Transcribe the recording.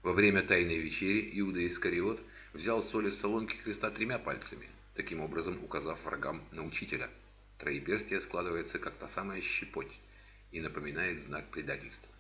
Во время Тайной вечери Иуда Искариот взял соль из соломки креста 3 пальцами, таким образом указав врагам на учителя. Троеперстие складывается как та самая щепоть и напоминает знак предательства.